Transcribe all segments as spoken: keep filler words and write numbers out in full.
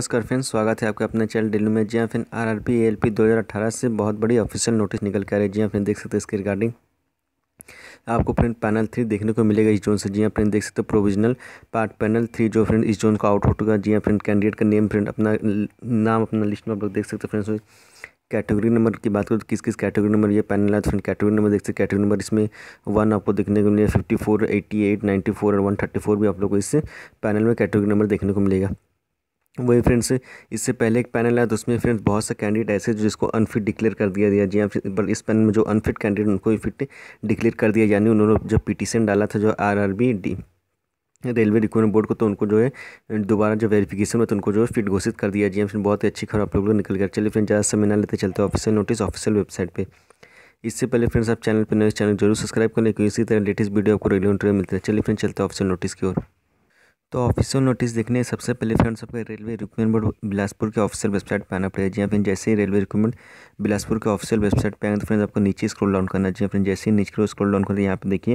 नमस्कार फ्रेंड्स, स्वागत है आपका अपने चैनल डेली में। जी हाँ फ्रेंड, आरआरबी एएलपी दो हज़ार अठारह से बहुत बड़ी ऑफिशियल नोटिस निकल के आ रही है। जी हाँ फ्रेंड, देख सकते हैं इसके रिगार्डिंग आपको फ्रेंड पैनल थ्री देखने को मिलेगा इस जोन से। जी हाँ फ्रेंड, देख सकते हो प्रोविजनल पार्ट पैनल थ्री जो फ्रेंड इस जोन को आउट हो चुका है। जी हाँ फ्रेंड, कैंडिडेट का नेम फ्रेंड अपना नाम अपना लिस्ट में आप लोग देख सकते हैं फ्रेंड्स। कैटेगरी नंबर की बात करें तो किस किस कैटेगरी नंबर ये पैनल है तो फ्रेंड कैटेगरी नंबर देख सकते हैं। कैटेगरी नंबर इसमें वन आपको देखने को मिलेगा, fifty four eighty eight ninety four और वन थर्टी फोर भी आप लोग को इससे पैनल में कैटेगरी नंबर देखने को मिलेगा। वही फ्रेंड्स, इससे पहले एक पैनल आया तो उसमें फ्रेंड्स बहुत से कैंडिडेट ऐसे जो जिसको अनफिट डिक्लेयर कर दिया गया। जी हाँ, पर इस पैनल में जो अनफिट कैंडिडेट उनको ही फिट डिक्लेयर कर दिया, यानी उन्होंने जो पिटीशन डाला था जो RRB D railway recruitment board को, तो उनको जो है दोबारा जो वेरिफिकेशन हुआ तो उनको जो है फिट घोषित कर दिया। जी हाँ फ्रेंड, बहुत ही अच्छी खबर आप लोग निकल गया। चलिए फ्रेंड, ज़्यादा समय ना लेते चलते ऑफिशियल नोटिस ऑफिशियल वेबसाइट पर। इससे पहले फ्रेंड्स आप चैनल पर नए चैनल जरूर सब्सक्राइब कर लें, क्योंकि इसी तरह लेटेस्ट वीडियो आपको रेगुलर मिलते हैं। चलिए फ्रेंड, चलते ऑफिशियल नोटिस की ओर। तो ऑफिशियल नोटिस देखने सबसे पहले फ्रेंड्स आपका रेलवे रिक्रूटमेंट बोर्ड बिलासपुर के ऑफिशियल वेबसाइट पर आना पड़ेगा। जी हाँ फ्रेंड, जैसे ही रेलवे रिक्रूटमेंट बिलासपुर के ऑफिशियल वेबसाइट पे आएंगे तो फ्रेंड्स आपको नीचे स्क्रॉल डाउन करना चाहिए। फ्रेंड जैसे ही नीचे स्क्रॉल डाउन करें, यहाँ पे देखिए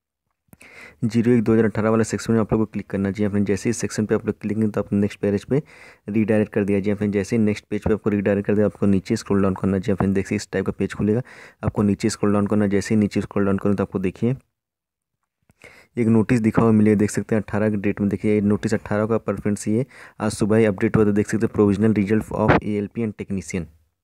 जीरो एक दो हज़ार अठारह वाला सेक्शन में आप लोग को क्लिक करना चाहिए। फ्रेंड जैसे ही सेक्शन पे आप लोग क्लिक करेंगे तो आपको नेक्स्ट पेज पे रीडायरेक्ट कर दिया। जी फ्रेंड, जैसे ही नेक्स्ट पेज पे आपको रीडायरेक्ट कर दिया, आपको नीचे स्क्रॉल डाउन करना चाहिए। फ्रेंड देखिए इस टाइप का पेज खुलेगा, आपको नीचे स्क्रॉल डाउन करना। जैसे ही नीचे स्क्रॉल डाउन करें तो आपको देखिए एक नोटिस दिखा हुआ मिले, देख सकते हैं अट्ठारह की डेट में। देखिए नोटिस अट्ठारह का पर फ्रेंड्स ये आज सुबह ही अपडेट हुआ, तो देख सकते हैं provisional result of ALP and technician,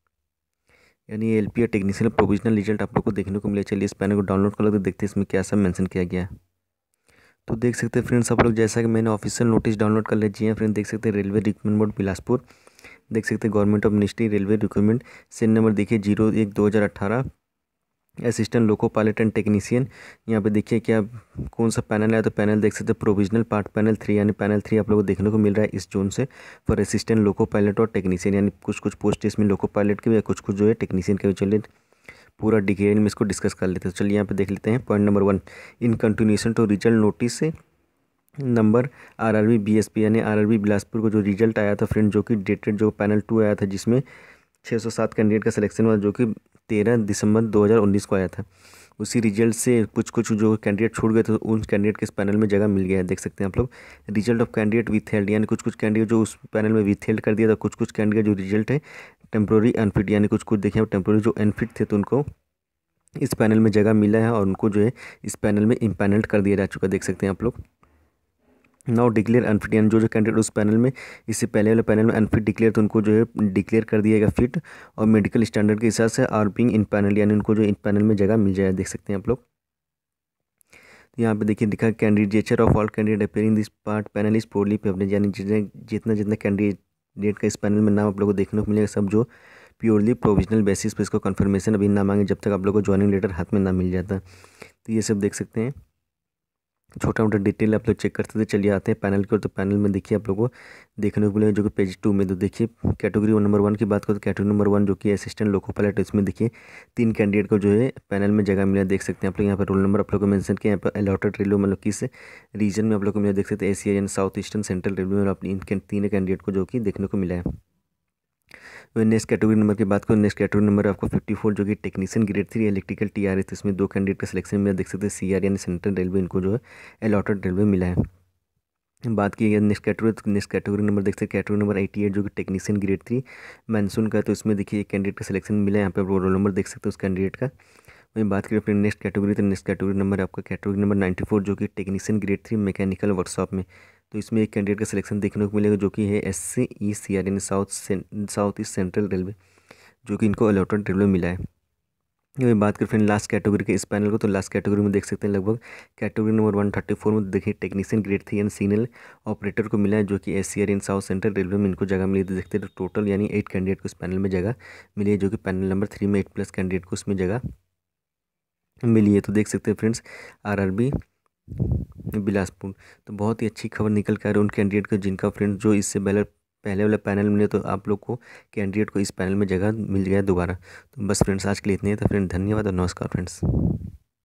यानी एएलपी और टेक्नीशियन प्रोविजनल रिजल्ट आप लोग को देखने को मिले। चलिए इस पैनल को डाउनलोड कर लो तो देखते हैं इसमें क्या सब मेंशन किया गया है। तो देख सकते हैं फ्रेंड्स आप लोग, जैसा कि मैंने ऑफिशियल नोटिस डाउनलोड कर लिया। जी हाँ फ्रेंड, देख सकते हैं रेलवे रिक्रूटमेंट बोर्ड बिलासपुर, देख सकते हैं government of ministry railway recruitment, cell number देखिए जीरो एक दो हज़ार अट्ठारह assistant loco pilot and technician. यहाँ पे देखिए क्या कौन सा पैनल है, तो पैनल देख सकते हैं प्रोविजनल पार्ट पैनल थ्री, यानी पैनल थ्री आप लोगों को देखने को मिल रहा है इस जोन से फॉर असिस्टेंट लोको पायलट और टेक्नीशियन, यानी कुछ कुछ पोस्ट इसमें लोको पायलट के भी, कुछ कुछ जो है टेक्नीशियन के भी। चलिए पूरा डिटेल में इसको डिस्कस कर लेते हैं। तो चलिए यहाँ पे देख लेते हैं point number one, in continuation to result notice से नंबर आरआरबी बीएसपी, यानी आरआरबी बिलासपुर को जो रिजल्ट आया था फ्रेंड, जो कि डेटेड जो पैनल टू आया था जिसमें छः सौ सात कैंडिडेट का सिलेक्शन हुआ, जो कि तेरह दिसंबर दो हज़ार उन्नीस को आया था। उसी रिजल्ट से कुछ कुछ जो कैंडिडेट छूट गए थे उन कैंडिडेट के इस पैनल में जगह मिल गया है। देख सकते हैं आप लोग result of candidate withheld, यानी कुछ कुछ कैंडिडेट जो उस पैनल में विथ हेल्ड कर दिया था, कुछ कुछ कैंडिडेट जो रिजल्ट है टेम्प्रोरी अनफिट, यानी कुछ कुछ देखें टेम्प्रोरी जो अनफिट थे तो उनको इस पैनल में जगह मिला है और उनको जो है इस पैनल में इम्पैनल्ड कर दिया जा चुका है। देख सकते हैं आप लोग नाउ डिक्लेयर अनफिट, यानी जो जो कैंडिडेट उस पैनल में इससे पहले वाले पैनल में अनफिट डिक्लेयर तो उनको जो है डिक्लेयर कर दिएगा फिट, और मेडिकल स्टैंडर्ड के हिसाब से आर बीइंग इन पैनल, यानी उनको जो इन पैनल में जगह मिल जाएगा। देख सकते हैं आप लोग यहाँ पे देखिए दिखा candidature of all candidate appearing this part panel is poorly favourable, यानी जितने जितना जितना कैंडिडेट का इस पैनल में नाम आप लोग को देखने को मिलेगा सब जो प्योरली प्रोविजनल बेसिस पे इसको कंफर्मेशन अभी ना मांगे जब तक आप लोग को ज्वाइनिंग लेटर हाथ में ना मिल जाता। तो ये सब देख सकते हैं, छोटा मोटा डिटेल आप लोग चेक करते थे। चलिए आते हैं पैनल की ओर। तो पैनल में देखिए आप लोगों को देखने को मिलेगा जो कि पेज टू में, तो देखिए कैटेगरी नंबर वन की बात करो तो कैटेगरी नंबर वन जो कि असिस्टेंट लोको पायलट, इसमें देखिए तीन कैंडिडेट को जो है पैनल में जगह मिला। देख सकते हैं आप लोग यहाँ पर रोल नंबर आप लोग को मेंशन किया, यहाँ पर अलॉटेड रेलवे मतलब किस रीजन में आप लोग को मिला, देख सकते हैं एशिया यानी साउथ ईस्टर्न सेंट्रल रेलवे में आप इन तीन कैंडिडेट को जो कि देखने को मिला है। नेक्स्ट कैटेगरी नंबर की बात करो, नेक्स्ट कैटेगरी नंबर आपको फिफ्टी फोर जो कि technician grade three electrical T R है, इसमें दो कैंडिडेट का सिलेक्शन मिला। देख सकते हैं सी आर यानी सेंट्रल रेलवे इनको जो है अलॉटेड रेलवे मिला है। बात की गई नेक्स्ट कैटेगरी, तो नेक्स्ट कैटेगरी नंबर देख सकते हैं कैटेगरी नंबर एटी एट जो कि टेक्नीशियन ग्रेड थ्री मानसून का है, तो इसमें देखिए एक कैंडिडेट का सिलेक्शन मिला है। यहाँ पे रोल नंबर देख सकते हैं उस कैंडिडेट का। वहीं बात करें फिर नेक्स्ट कैटेगरी, तो नेक्स्ट कैटेगरी नंबर आपका कैटेगरी नंबर नाइन्टी फोर जो कि technician grade three mechanical workshop में, तो इसमें एक कैंडिडेट का सिलेक्शन देखने को मिलेगा जो कि है S C E C R यानी south south east central railway, जो कि इनको अलॉटेड रेलवे मिला है। ये बात करें फ्रेंड लास्ट कैटेगरी के इस पैनल को, तो लास्ट कैटेगरी में देख सकते हैं लगभग category number one thirty four में देखिए technician grade three and signal operator को मिला है, जो कि एस सी आर इन साउथ सेंट्रल रेलवे में इनको जगह मिली। तो देखते हैं टोटल यानी एट कैंडिडेट को इस पैनल में जगह मिली है, जो कि पैनल नंबर थ्री में एट प्लस कैंडिडेट को उसमें जगह मिली है। तो देख सकते हैं फ्रेंड्स आरआरबी बिलासपुर, तो बहुत ही अच्छी खबर निकल कर उन कैंडिडेट को जिनका फ्रेंड्स जो इससे पहले पहले वाला पैनल में, तो आप लोग को कैंडिडेट को इस पैनल में जगह मिल गया दोबारा। तो बस फ्रेंड्स आज के लिए इतने ही था फ्रेंड, धन्यवाद और नमस्कार फ्रेंड्स।